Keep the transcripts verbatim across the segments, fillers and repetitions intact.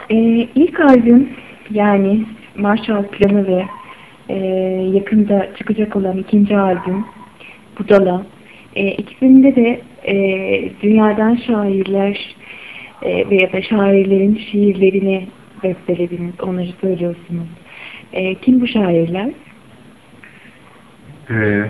Ee, ilk albüm yani Marshall Planı ve e, yakında çıkacak olan ikinci albüm Budala. E, ikisinde de e, dünyadan şairler e, veya da şairlerin şiirlerini bestelediniz, onları söylüyorsunuz. E, kim bu şairler? Ee,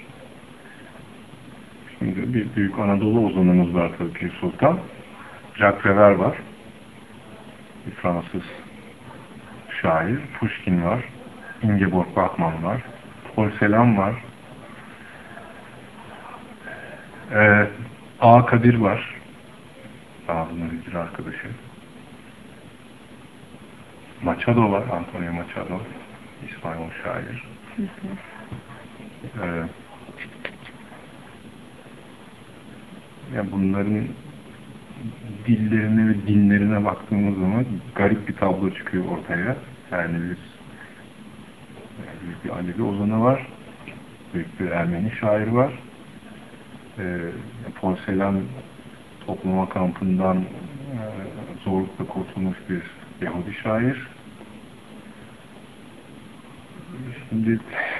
şimdi bir büyük Anadolu ozanımız var tabii Pir Sultan. Jacques Prévert var. Bir Fransız şair. Pushkin var. Ingeborg Bachmann var. Paul Celan var. Ee, A. Kadir var. Ağzının hicri arkadaşı. Machado var. Antonio Machado. İspanyol şair. Hı hı. Ee, yani bunların dillerine ve dinlerine baktığımız zaman garip bir tablo çıkıyor ortaya. Yani bir, yani büyük bir Alevi ozanı var. Büyük bir Ermeni şair var. Ee, Paul Celan toplama kampından e, zorlukla kurtulmuş bir Yahudi şair. Şimdi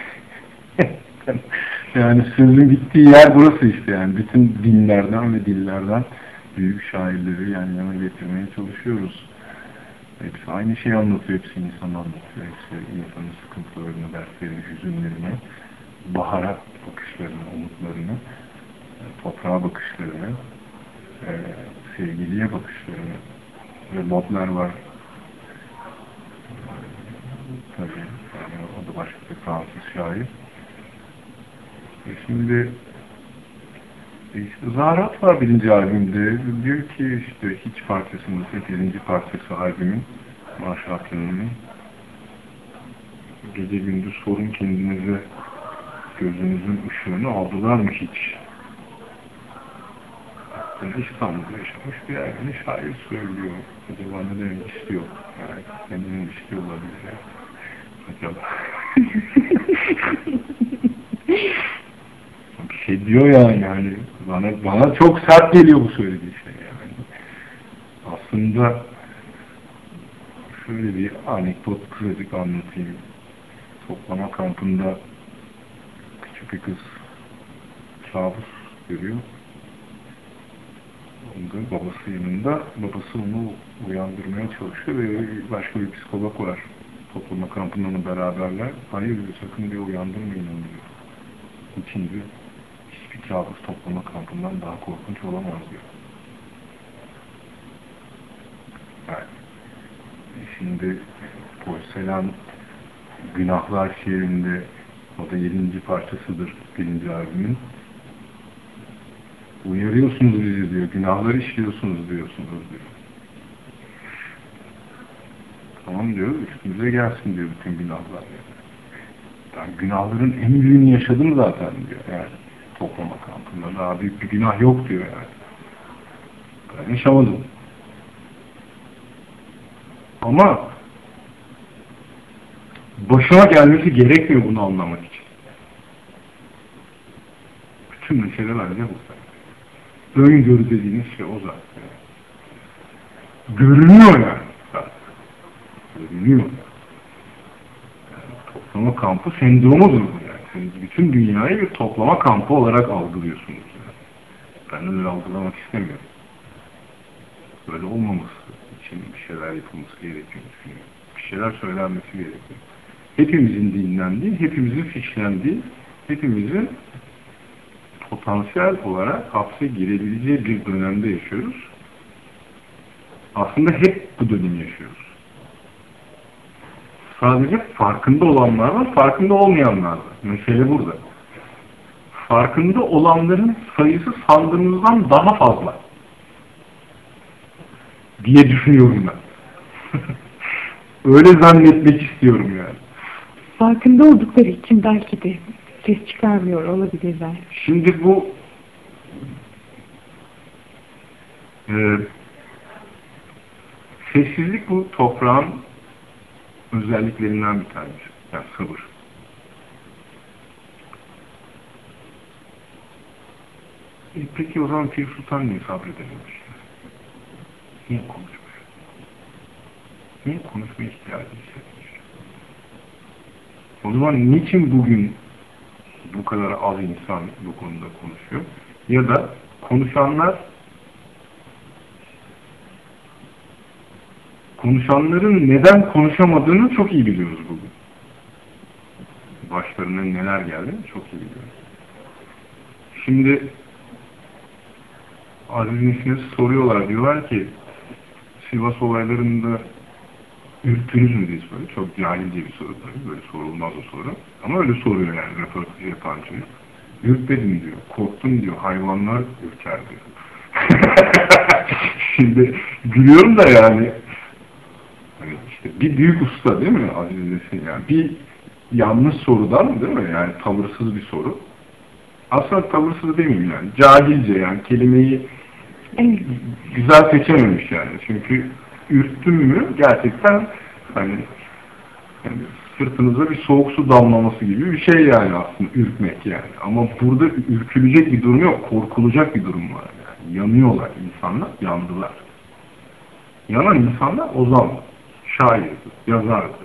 yani sözün gittiği yer burası işte yani. Bütün dinlerden ve dillerden büyük şairleri yan yana getirmeye çalışıyoruz. Hepsi aynı şeyi anlatıyor, hepsi insan anlatıyor. Hepsi insanın sıkıntılarını, dertlerini, hüzünlerini, bahara bakışlarını, umutlarını, toprağa bakışlarını, sevgiliye bakışlarını ve Baudelaire var. Tabii, yani o da başka bir Fransız şair. E şimdi işte Zaharat var birinci albümde. Diyor ki işte hiç parçasında sekizinci parçası albümün Marshall Planı'nın gece gündüz sorun kendinize gözünüzün ışığını aldılar mı hiç? İstanbul'da yaşamış bir Ermeni şair söylüyor. Acaba ne demek istiyor? Yani kendini istiyor olabilir. Acaba. Bir şey diyor yani, yani bana, bana çok sert geliyor bu söylediği şey yani. Aslında şöyle bir anekdot klasik anlatayım. Toplama kampında küçük bir kız kabus görüyor. Onda babası yanında, babası onu uyandırmaya çalışıyor ve başka bir psikolog var. Toplama kampında onu beraberler. Hayır diyor, sakın diyor uyandırmayın onu diyor. İçin diyor, hiçbir kabus toplama kampından daha korkunç olamaz diyor. Yani, şimdi Paul Celan Günahlar şiirinde, o da yedinci parçasıdır birinci albümün. Uyarıyorsunuz bizi diyor, günahları işliyorsunuz diyorsunuz diyor. Tamam diyor, üstümüze gelsin diyor bütün günahlar. Yani günahların en büyüğünü yaşadım zaten diyor yani. Toplama kampında daha büyük bir günah yok diyor yani. Ben yaşamadım. Ama başıma gelmesi gerekmiyor bunu anlamak için. Bütün meseleler ne bu? Öngörü dediğiniz şey o zaten. Görünüyor yani. Zaten. Görünüyor. Yani toplama kampı sendromudur bu yani. Siz bütün dünyayı bir toplama kampı olarak algılıyorsunuz. Yani. Ben öyle algılamak istemiyorum. Böyle olmaması için bir şeyler yapılması gerektiğini düşünüyorum. Bir şeyler söylenmesi gerekiyor. Hepimizin dinlendiği, hepimizin fişlendiği, hepimizin potansiyel olarak hapse girebileceği bir dönemde yaşıyoruz. Aslında hep bu dönemi yaşıyoruz. Sadece farkında olanlar var, farkında olmayanlar var. Mesele burada. Farkında olanların sayısı sandığımızdan daha fazla diye düşünüyorum ben. Öyle zannetmek istiyorum yani. Farkında oldukları için belki de ses çıkarmıyor olabilirler. Şimdi bu e, sessizlik bu toprağın özelliklerinden bir tanesi. Yani sabır. E, peki o zaman Pir Sultan niye sabredememiş? Niye konuşmuyor? ismi konuşma ihtiyacı hissetmiş. O zaman niçin bugün bu kadar az insan bu konuda konuşuyor? Ya da konuşanlar konuşanların neden konuşamadığını çok iyi biliyoruz bugün. Başlarına neler geldiğini çok iyi biliyoruz. Şimdi Aziz Nesin'e soruyorlar, diyorlar ki Sivas olaylarında ürktünüz mü diye soruyor. Çok cahilce bir soru tabii. Böyle sorulmaz o soru. Ama öyle soruyor yani röportajı yapan çocuk. Ürkmedim diyor. Korktum diyor. Hayvanlar ürker diyor. Şimdi gülüyorum da yani hani işte bir büyük usta değil mi Aziz Nesin yani? Bir yanlış sorudan değil mi? Yani tavırsız bir soru. Aslında tavırsız demeyeyim yani. Cahilce yani kelimeyi Evet. güzel seçememiş yani. Çünkü ürktüm mü gerçekten hani yani sırtınıza bir soğuk su damlaması gibi bir şey yani aslında ürkmek yani. Ama burada ürkülecek bir durum yok. Korkulacak bir durum var yani. Yanıyorlar insanlar, yandılar. Yanan insanlar ozandı, şairdi, yazardı.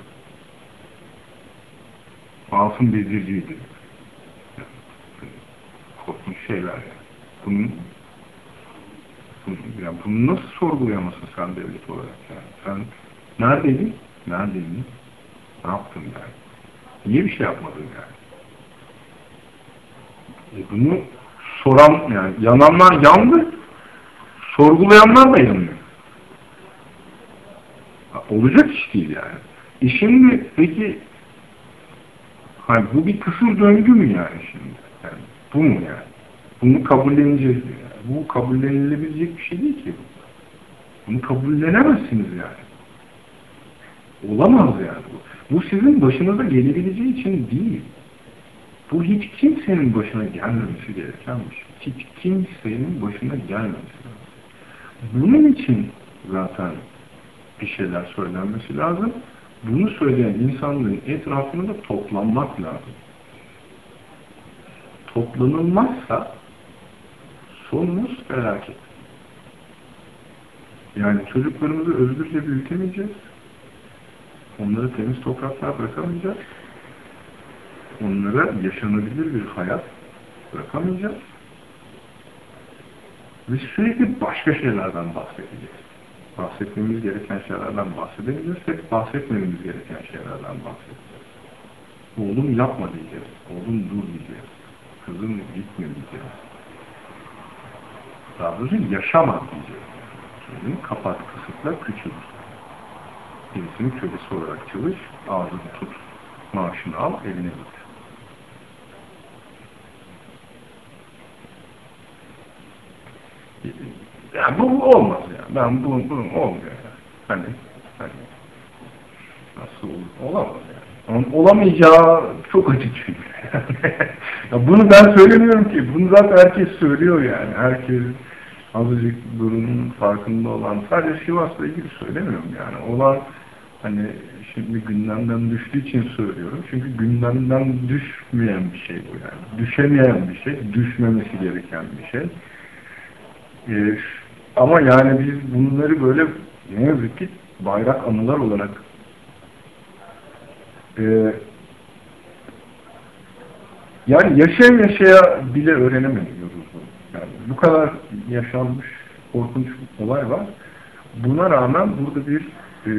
Masum Bezirciydi. Yani, korkunç şeyler yani. Bunun Yani bunu nasıl sorgulayamazsın sen devlet olarak yani? Sen neredeydin? Neredeydin? Ne yaptın yani? Niye bir şey yapmadın yani? E bunu soran yani yananlar yandı, sorgulayanlar da yanıyor. Ha, olacak iş değil yani. E şimdi peki hani bu bir kısır döngü mü yani şimdi? Yani bu mu yani? Bunu kabulleneceğiz mi yani? Bu kabullenilebilecek bir şey değil ki. Bunu kabullenemezsiniz yani. Olamaz yani bu. Bu sizin başınıza gelebileceği için değil. Bu hiç kimsenin başına gelmemesi gereken bir şey. Hiç kimsenin başına gelmemesi lazım. Bunun için zaten bir şeyler söylenmesi lazım. Bunu söyleyen insanların etrafında da toplanmak lazım. Toplanılmazsa sonumuz felaket. Yani çocuklarımızı özgürce büyütemeyeceğiz. Onlara temiz topraklar bırakamayacağız. Onlara yaşanabilir bir hayat bırakamayacağız. Ve sürekli başka şeylerden bahsedeceğiz. Bahsetmemiz gereken şeylerden bahsedemeyeceğiz. Hep bahsetmememiz gereken şeylerden bahsedeceğiz. Oğlum yapma diyeceğiz. Oğlum dur diyeceğiz. Kızım gitme diyeceğiz. Daha doğrusu yaşama diyeceğiz. Kendini kapat, kısıtla, küçült. Birisinin kölesi olarak çalış, ağzını tut, maaşını al, evine git. Ya bu olmaz ya. Ben bu, bu olmuyor ya. Hani, hani nasıl olur? Olamaz yani. Onun olamayacağı çok açık çünkü. Ya bunu ben söylemiyorum ki. Bunu zaten herkes söylüyor yani. Herkes azıcık durumun farkında olan, sadece Sivas'la ilgili söylemiyorum yani. Olan hani şimdi gündemden düştüğü için söylüyorum. Çünkü gündemden düşmeyen bir şey bu yani. Düşemeyen bir şey, düşmemesi gereken bir şey. Ee, ama yani biz bunları böyle ne yazık ki bayrak anılar olarak e, yani yaşaya yaşaya bile öğrenemiyoruz. Yani bu kadar yaşanmış korkunç bir olay var. Buna rağmen burada bir e,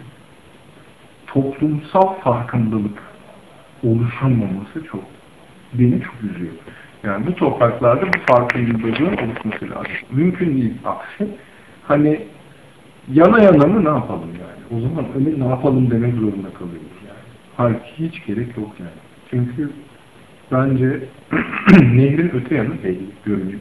toplumsal farkındalık oluşamaması çok beni çok üzüyor. Yani bu topraklarda bu farkındalığın oluşması lazım. Mümkün değil aksi. Hani yana yana mı ne yapalım yani? O zaman öyle ne yapalım demek zorunda kalıyoruz yani. Halbuki hiç gerek yok yani. Çünkü bence nehrin öte yanı değil, görünüyor.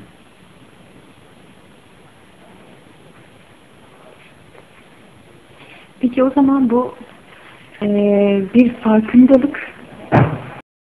Peki o zaman bu e, bir farkındalık